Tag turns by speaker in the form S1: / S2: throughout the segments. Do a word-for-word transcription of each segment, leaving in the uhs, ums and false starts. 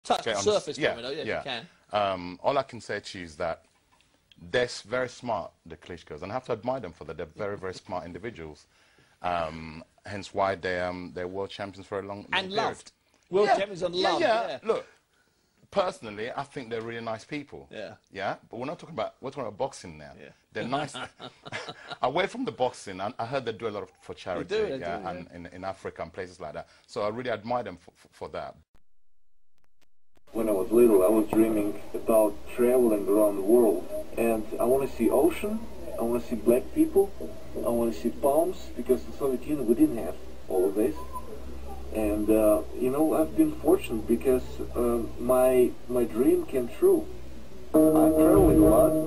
S1: touch the surface,
S2: yeah,
S1: Domino, yes,
S2: yeah.
S1: you can.
S2: Um, all I can say to you is that they're very smart, the Klitschkos, and I have to admire them for that. They're very, very smart individuals. Um, hence why they, um, they're world champions for a long, long
S1: and
S2: period.
S1: loved. World
S2: yeah.
S1: champions and
S2: yeah,
S1: loved,
S2: yeah.
S1: yeah.
S2: Look, personally, I think they're really nice people.
S1: Yeah.
S2: Yeah, but we're not talking about, we're talking about boxing now.
S1: Yeah.
S2: They're nice. Away from the boxing, I, I heard they do a lot of, for charity,
S1: They do, they
S2: yeah,
S1: do, yeah.
S2: and in, in Africa and places like that. So I really admire them for, for, for that.
S3: When I was little, I was dreaming about traveling around the world, and I want to see ocean, I want to see black people, I want to see palms, because in the Soviet Union we didn't have all of this. And uh, you know, I've been fortunate because uh, my my dream came true. I'm traveling a lot.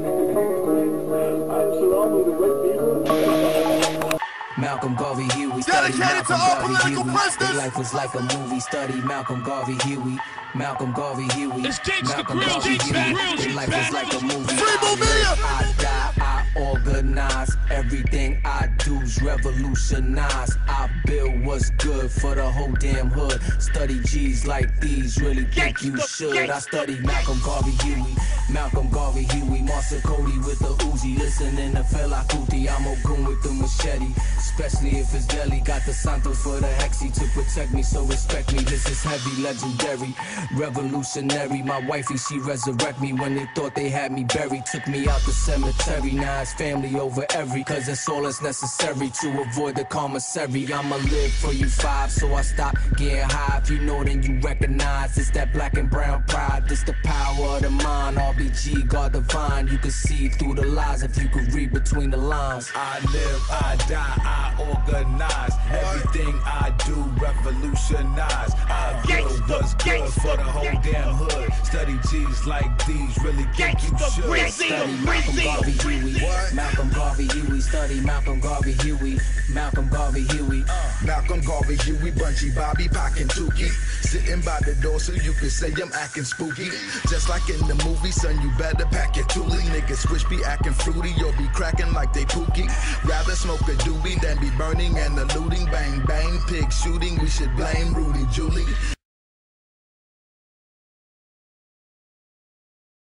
S3: I'm surrounded with black people.
S4: Malcolm Garvey Huey, study Malcolm Garvey Huey. Their life was like a movie. Study Malcolm Garvey Huey. Malcolm Garvey Huey. Malcolm Garvey Huey. Their life was like a movie. I live, I die, I organize. Everything I do's revolutionize. I build what's good for the whole damn hood. Study G's like these, really think you should. I study Malcolm Garvey Huey. Malcolm Garvey Huey. Marcel Cody with the Uzi. Listening to Fela Kuti. I'm Ogun with the machete. Especially if it's deadly. Got the Santos for the Hexy to protect me, so respect me. This is heavy, legendary, revolutionary. My wifey, she resurrect me when they thought they had me buried. Took me out the cemetery, now it's family over every. Cause it's all that's necessary to avoid the commissary. I'ma live for you five, so I stop getting high. If you know, then you recognize it's that black and brown pride. This the power of the mind, R B G, God divine. You can see through the lies if you could read between the lines.
S5: I live, I die, I organize. Everything I do revolutionize. I build what's good for the whole damn hood. Study G's like these, really think you should.
S4: Study Malcolm Garvey Huey. Malcolm Garvey Huey. Study Malcolm Garvey Huey. Malcolm Garvey Huey.
S5: Malcolm Garvey Huey, Bunchy, Bobby, Pac, and Tukey. Sitting by the door so you can say I'm acting spooky. Just like in the movie, son, you better pack your toolie. Niggas switch be acting fruity, you'll be cracking like they pookie. Rather smoke a doobie than be burning and eluding. Bang, bang, pig shooting, we should blame Rudy Julie.